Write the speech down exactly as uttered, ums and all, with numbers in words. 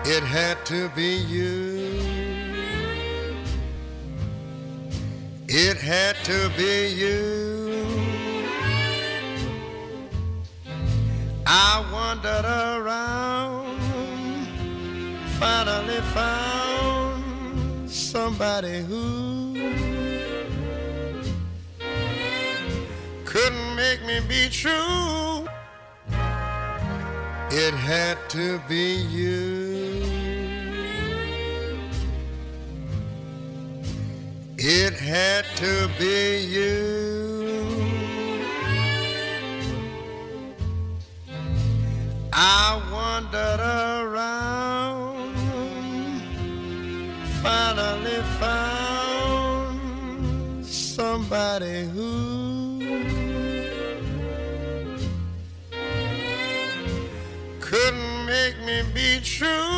It had to be you. It had to be you. I wandered around, finally found somebody who couldn't make me be true. It had to be you. It had to be you. I wandered around, finally found somebody who couldn't make me be true.